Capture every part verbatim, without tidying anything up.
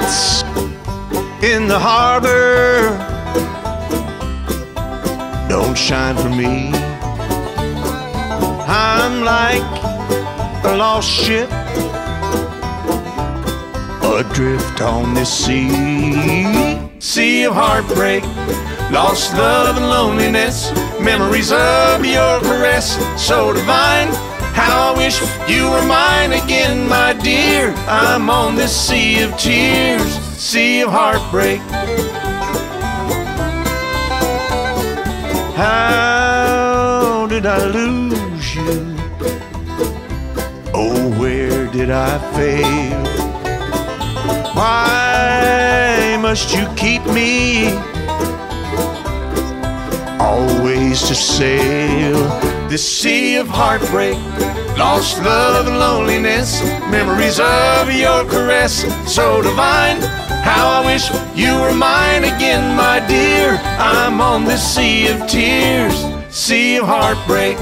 lights in the harbor don't shine for me. I'm like a lost ship adrift on this sea. Sea of heartbreak, lost love and loneliness, memories of your caress so divine. How I wish you were mine again, my dear. I'm on this sea of tears, sea of heartbreak. How did I lose you? Oh, where did I fail? Why must you keep me always to sail this sea of heartbreak? Lost love and loneliness, memories of your caress so divine. How I wish you were mine again, my dear. I'm on this sea of tears, sea of heartbreak.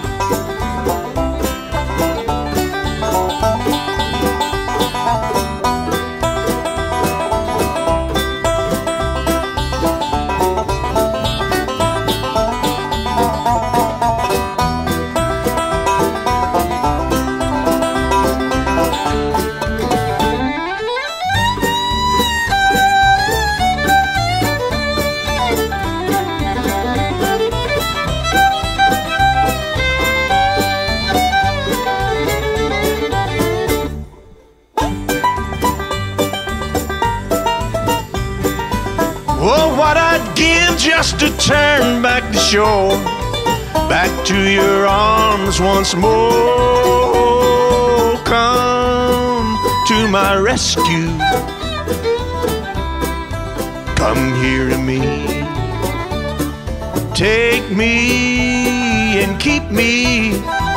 Just to turn back to shore, back to your arms once more. Come to my rescue, come here to me. Take me and keep me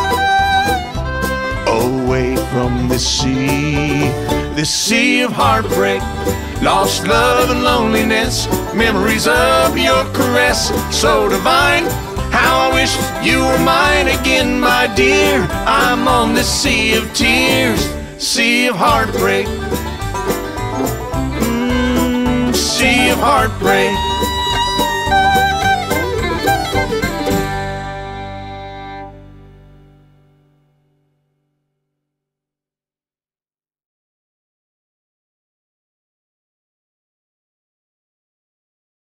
away from this sea, this sea of heartbreak. Lost love and loneliness, memories of your caress so divine. How I wish you were mine again, my dear. I'm on this sea of tears, sea of heartbreak. Mm, sea of heartbreak.